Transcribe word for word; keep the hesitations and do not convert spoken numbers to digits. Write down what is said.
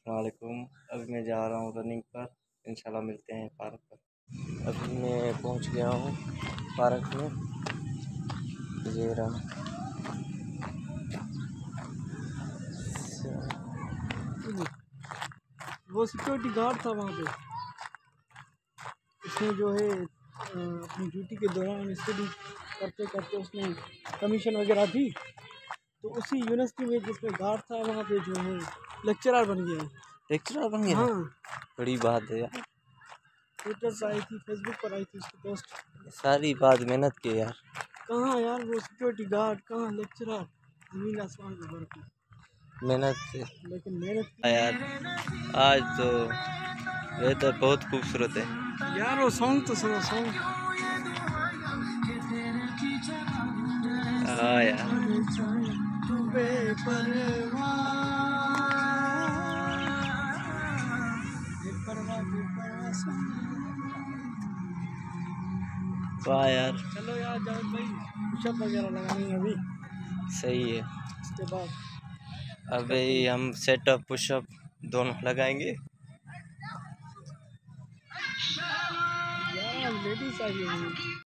वालेकुम। अभी मैं जा रहा हूँ रनिंग पर, इंशाल्लाह मिलते हैं पार्क पर। अभी मैं पहुँच गया हूँ पार्क में, ये रहा। वो सिक्योरिटी गार्ड था वहाँ पे, उसने जो है अपनी ड्यूटी के दौरान स्टडी करते करते उसने कमीशन वगैरह दी, तो उसी यूनिवर्सिटी में जिसमें गार्ड था वहाँ पे जो है लेक्चरर बन गया। लेक्चरर बन गया? हाँ, बड़ी बात है यार। ट्विटर पर आई थी, फेसबुक पर आई थी उसकी पोस्ट। सारी बात मेहनत की यार। कहाँ यार, वो सिक्योरिटी गार्ड, कहाँ लेक्चरर, जमीन आसमान का फर्क है। मेहनत से लेकिन मेहनत यार, आज तो वेदर बहुत खूबसूरत है यार। वो सॉन्ग तो सुनो, सॉन्ग। हाँ यार। वाह यार, चलो यार जावेद भाई, पुशअप वगैरह लगाएंगे अभी, सही है। उसके बाद अभी हम सेटअप पुशअप दोनों लगाएंगे। यार लेडीज आई हुई